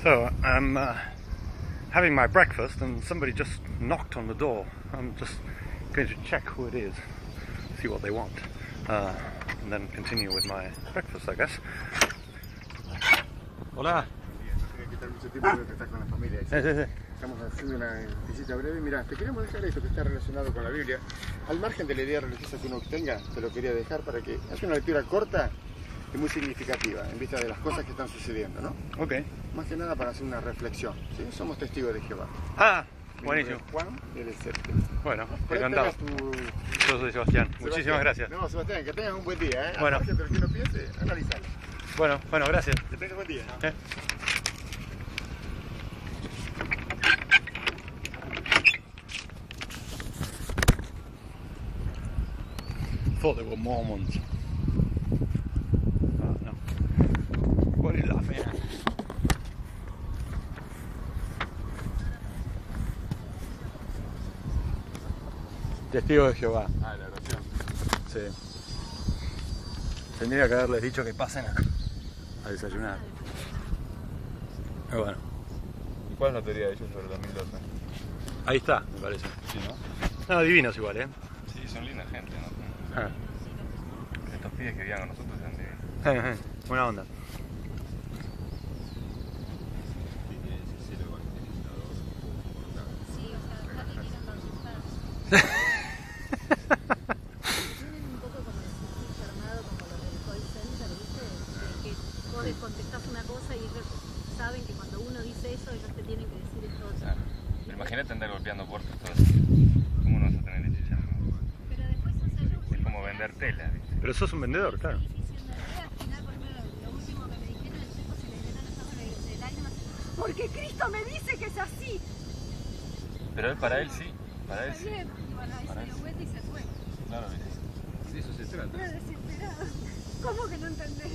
So I'm having my breakfast and somebody just knocked on the door. I'm just going to check who it is, see what they want, and then continue with my breakfast, I guess. Hola. No tiene que estar mucho tiempo porque estás con la familia. Sí. Estamos haciendo una visita breve. Mira, te queremos dejar esto que está relacionado con la Biblia. Al margen de la idea religiosa que uno tenga, te lo quería dejar para que hagas una lectura corta y muy significativa en vista de las cosas que están sucediendo, ¿no? Ok. Más que nada para hacer una reflexión. ¿Sí? Somos testigos de Jehová. Ah, Mi buenísimo. nombre es Juan, él es Sergio. Bueno, Por ahí encantado. tengas tu... Yo soy Sebastián. Sebastián. Muchísimas gracias. No, Sebastián, que tengas un buen día, ¿eh? Bueno. Al margen de lo que uno piense, analizalo. Bueno, gracias. Que tengas buen día. Thought they were Mormons. Oh, no. What are you laughing at? Testigo de Jehová. Ah, la oración. Sí. Tendría que haberles dicho que pasen a desayunar. Pero bueno, ¿Y cuál es la teoría de ellos sobre el 2012? ahí está, me parece. Sí, ¿no? No, divinos igual, ¿eh? Sí, son linda gente, ¿no? Ah. Estos pibes que vivían con nosotros eran de... Buena onda. Tienen un poco como el circuito armado, como los del call center, ¿viste? De que vos les contestás una cosa y ellos saben que cuando uno dice eso, ellos te tienen que decir esto otro. Claro. Pero imagínate andar golpeando puertas todo así. ¿Cómo no vas a tener decisión? Pero después, o sea, yo Es como vender tela, ¿viste? Pero sos un vendedor, claro. al final, por ejemplo, lo último que me dijeron es chicos, si les dieron los ojos del año, porque Cristo me dice que es así. Pero él, para él sí. Para él Está sí. bien, y bueno, ahí se dio vuelta y se fue. Claro, ¿viste? Sí, eso se trata. Pero desesperado. ¿Cómo que no entendés?